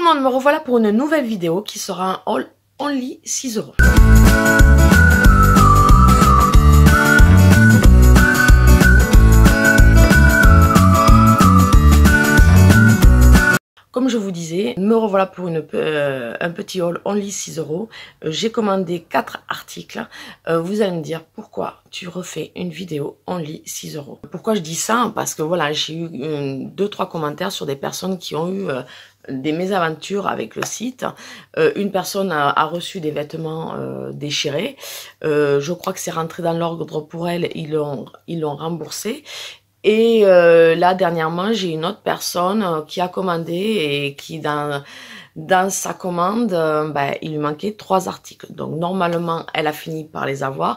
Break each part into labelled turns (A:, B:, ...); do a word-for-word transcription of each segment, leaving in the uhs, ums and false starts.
A: le monde, me revoilà pour une nouvelle vidéo qui sera un haul only six euros. Comme je vous disais, me revoilà pour une, euh, un petit haul only six euros. Euh, J'ai commandé quatre articles. Euh, vous allez me dire pourquoi tu refais une vidéo only six euros. Pourquoi je dis ça? Parce que voilà, j'ai eu euh, deux trois commentaires sur des personnes qui ont eu euh, des mésaventures avec le site. Euh, une personne a, a reçu des vêtements euh, déchirés. Euh, je crois que c'est rentré dans l'ordre pour elle. Ils l'ont ils l'ont remboursé. Et euh, là, dernièrement, j'ai une autre personne euh, qui a commandé et qui, dans, dans sa commande, euh, ben, il lui manquait trois articles. Donc, normalement, elle a fini par les avoir.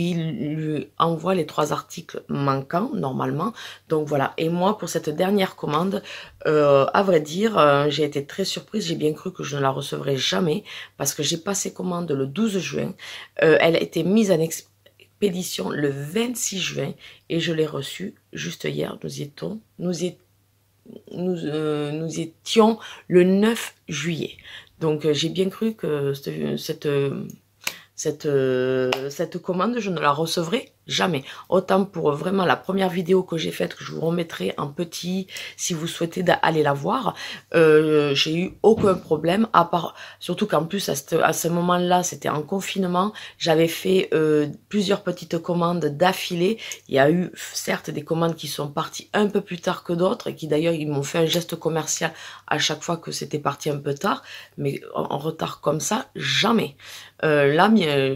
A: Il lui envoie les trois articles manquants, normalement. Donc, voilà. Et moi, pour cette dernière commande, euh, à vrai dire, euh, j'ai été très surprise. J'ai bien cru que je ne la recevrais jamais parce que j'ai passé commande le douze juin. Euh, elle a été mise en expérience expédition le vingt-six juin et je l'ai reçu juste hier. Nous étions, nous, é, nous, euh, nous étions le neuf juillet. Donc euh, j'ai bien cru que cette, cette, cette, euh, cette commande, je ne la recevrai jamais. Autant pour vraiment la première vidéo que j'ai faite, que je vous remettrai en petit si vous souhaitez aller la voir. Euh, j'ai eu aucun problème, à part, surtout qu'en plus à ce, à ce moment-là, c'était en confinement. J'avais fait euh, plusieurs petites commandes d'affilée. Il y a eu certes des commandes qui sont parties un peu plus tard que d'autres, et qui d'ailleurs ils m'ont fait un geste commercial à chaque fois que c'était parti un peu tard, mais en, en retard comme ça, jamais. Euh, là, euh,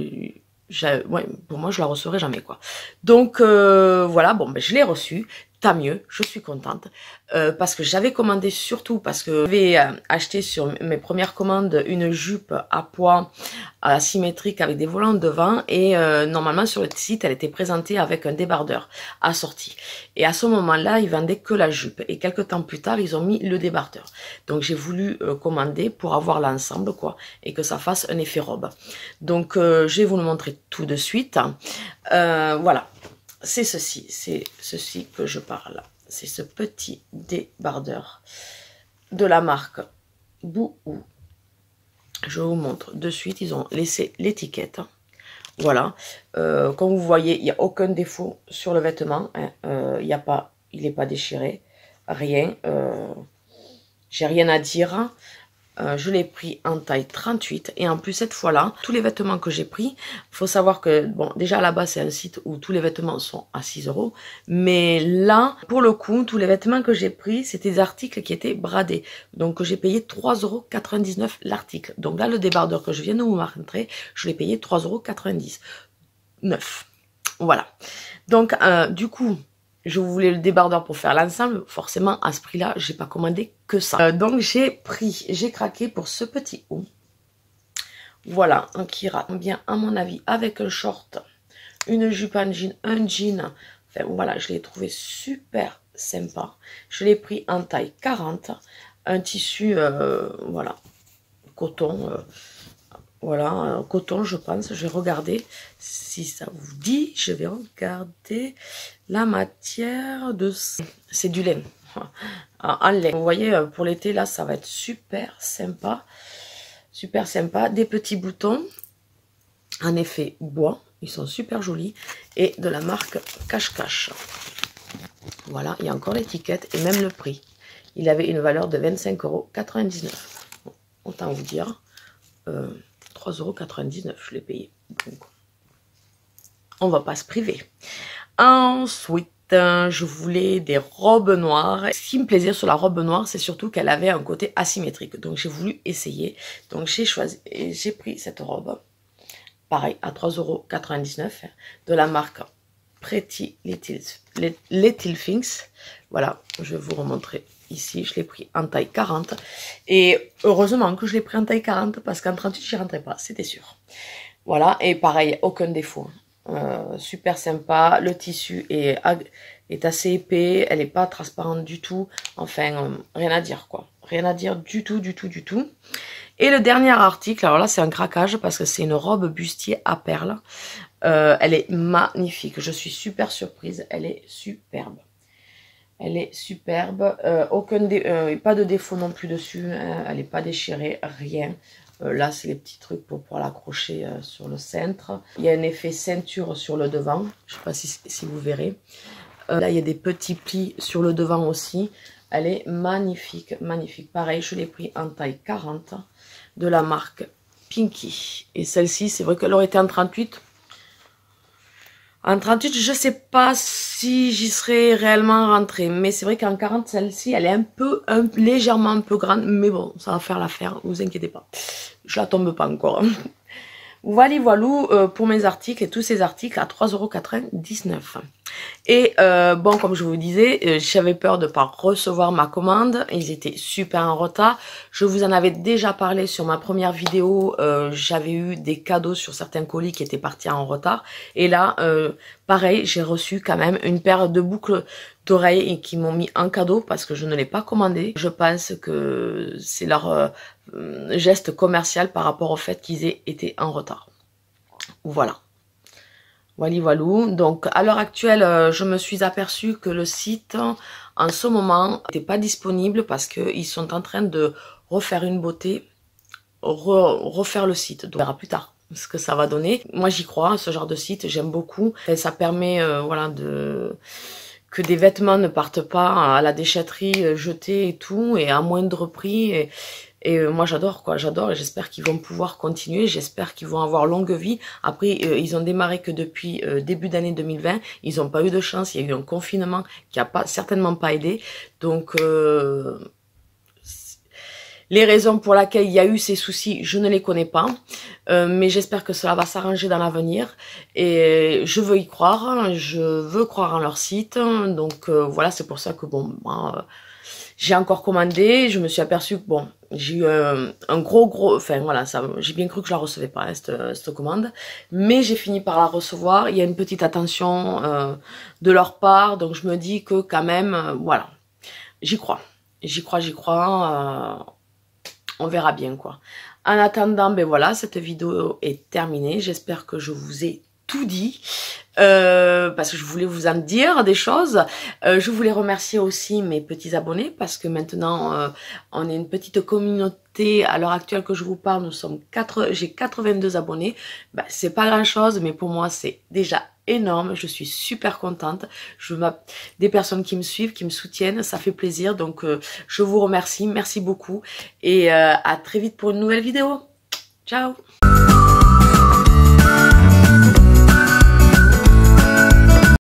A: ouais, pour moi, je la recevrai jamais, quoi. Donc, euh, voilà, bon, ben, je l'ai reçue. Tant mieux, je suis contente. Euh, parce que j'avais commandé surtout, parce que j'avais euh, acheté sur mes premières commandes une jupe à pois asymétrique avec des volants devant. Et euh, normalement, sur le site, elle était présentée avec un débardeur assorti. Et à ce moment-là, ils vendaient que la jupe. Et quelques temps plus tard, ils ont mis le débardeur. Donc, j'ai voulu euh, commander pour avoir l'ensemble, quoi. Et que ça fasse un effet robe. Donc, euh, je vais vous le montrer tout de suite. Euh, voilà. C'est ceci, c'est ceci que je parle. C'est ce petit débardeur de la marque Bouhou. Je vous montre de suite, ils ont laissé l'étiquette. Voilà, euh, comme vous voyez, il n'y a aucun défaut sur le vêtement. Hein. Euh, il y a pas, il n'est pas déchiré, rien. Euh, j'ai rien à dire. Euh, je l'ai pris en taille trente-huit et en plus cette fois-là, tous les vêtements que j'ai pris, il faut savoir que, bon, déjà là-bas c'est un site où tous les vêtements sont à six euros, mais là, pour le coup, tous les vêtements que j'ai pris, c'était des articles qui étaient bradés, donc j'ai payé trois euros quatre-vingt-dix-neuf l'article. Donc là, le débardeur que je viens de vous montrer, je l'ai payé trois euros quatre-vingt-dix-neuf. Voilà. Donc, euh, du coup, je voulais le débardeur pour faire l'ensemble. Forcément, à ce prix-là, j'ai pas commandé que ça. Euh, donc, j'ai pris, j'ai craqué pour ce petit haut. Voilà, un qui ira bien, à mon avis, avec un short, une jupe en jean, un jean. Enfin, voilà, je l'ai trouvé super sympa. Je l'ai pris en taille quarante. Un tissu, euh, voilà, coton. Euh, Voilà, euh, coton, je pense. Je vais regarder si ça vous dit. Je vais regarder la matière de... C'est du lin. En lin. Vous voyez, pour l'été, là, ça va être super sympa. Super sympa. Des petits boutons. En effet, bois. Ils sont super jolis. Et de la marque Cache-Cache. Voilà, il y a encore l'étiquette et même le prix. Il avait une valeur de vingt-cinq euros quatre-vingt-dix-neuf. Bon, autant vous dire... Euh, trois euros quatre-vingt-dix-neuf, je l'ai payé. Donc, on va pas se priver. Ensuite, je voulais des robes noires. Ce qui me plaisait sur la robe noire, c'est surtout qu'elle avait un côté asymétrique. Donc, j'ai voulu essayer. Donc, j'ai choisi et j'ai pris cette robe. Pareil, à trois euros quatre-vingt-dix-neuf. De la marque Pretty Little, Little Things. Voilà, je vais vous remontrer. Ici, je l'ai pris en taille quarante. Et heureusement que je l'ai pris en taille quarante parce qu'en trente-huit, j'y rentrais pas, c'était sûr. Voilà, et pareil, aucun défaut. Euh, super sympa. Le tissu est, est assez épais. Elle n'est pas transparente du tout. Enfin, euh, rien à dire, quoi. Rien à dire du tout, du tout, du tout. Et le dernier article, alors là, c'est un craquage parce que c'est une robe bustier à perles. Euh, elle est magnifique. Je suis super surprise. Elle est superbe. Elle est superbe, euh, aucun dé euh, pas de défaut non plus dessus, hein. Elle n'est pas déchirée, rien. Euh, là, c'est les petits trucs pour pouvoir l'accrocher euh, sur le cintre. Il y a un effet ceinture sur le devant, je ne sais pas si, si vous verrez. Euh, là, il y a des petits plis sur le devant aussi. Elle est magnifique, magnifique. Pareil, je l'ai pris en taille quarante de la marque Pinky. Et celle-ci, c'est vrai qu'elle aurait été en trente-huit. En trente-huit, je sais pas si j'y serais réellement rentrée. Mais c'est vrai qu'en quarante, celle-ci, elle est un peu, un, légèrement un peu grande. Mais bon, ça va faire l'affaire, ne vous inquiétez pas. Je la tombe pas encore. Voilà, voilà euh, pour mes articles et tous ces articles à trois euros quatre-vingt-dix-neuf. Et euh, bon, comme je vous disais, euh, j'avais peur de ne pas recevoir ma commande. Ils étaient super en retard. Je vous en avais déjà parlé sur ma première vidéo. Euh, j'avais eu des cadeaux sur certains colis qui étaient partis en retard. Et là, euh, pareil, j'ai reçu quand même une paire de boucles d'oreilles qui m'ont mis en cadeau parce que je ne l'ai pas commandé. Je pense que c'est leur euh, geste commercial par rapport au fait qu'ils aient été en retard. Voilà. Voilà, voilà. Donc, à l'heure actuelle, euh, je me suis aperçue que le site, en ce moment, n'était pas disponible parce qu'ils sont en train de refaire une beauté, re, refaire le site. Donc, on verra plus tard ce que ça va donner. Moi, j'y crois, ce genre de site, j'aime beaucoup. Et ça permet, euh, voilà, de que des vêtements ne partent pas à la déchetterie, euh, jetés et tout, et à moindre prix. Et, Et euh, moi j'adore quoi, j'adore et j'espère qu'ils vont pouvoir continuer, j'espère qu'ils vont avoir longue vie. Après euh, ils ont démarré que depuis euh, début d'année deux mille vingt, ils n'ont pas eu de chance, il y a eu un confinement qui a pas certainement pas aidé. Donc euh, les raisons pour lesquelles il y a eu ces soucis, je ne les connais pas, euh, mais j'espère que cela va s'arranger dans l'avenir et je veux y croire, je veux croire en leur site. Donc euh, voilà, c'est pour ça que bon, moi, euh, j'ai encore commandé, je me suis aperçue que bon, j'ai eu un, un gros gros, enfin voilà, ça, j'ai bien cru que je la recevais pas, hein, cette, cette commande, mais j'ai fini par la recevoir. Il y a une petite attention euh, de leur part, donc je me dis que quand même, euh, voilà, j'y crois, j'y crois, j'y crois, euh, on verra bien quoi. En attendant, ben voilà, cette vidéo est terminée, j'espère que je vous ai tout dit. Euh, parce que je voulais vous en dire des choses. Euh, je voulais remercier aussi mes petits abonnés parce que maintenant euh, on est une petite communauté. À l'heure actuelle que je vous parle, nous sommes quatre, j'ai quatre-vingt-deux abonnés. Ben, c'est pas grand chose, mais pour moi c'est déjà énorme. Je suis super contente. Je des personnes qui me suivent, qui me soutiennent, ça fait plaisir. Donc euh, je vous remercie, merci beaucoup et euh, à très vite pour une nouvelle vidéo. Ciao.